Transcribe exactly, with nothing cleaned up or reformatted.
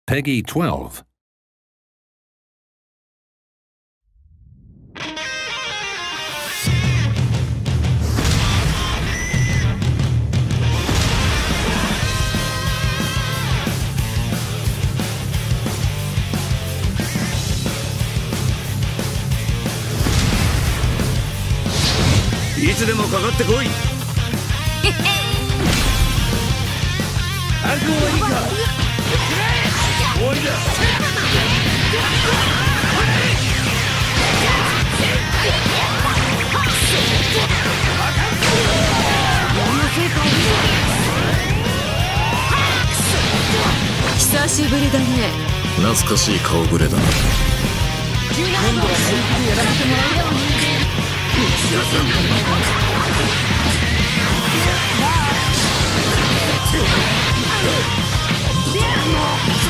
Peggy twelve. いつでもかかってこい。悪はいいか。終わりだ。 久しぶりだね。 懐かしい顔ぶれだな。 今度は本気でやらせてもらうよ。 うっ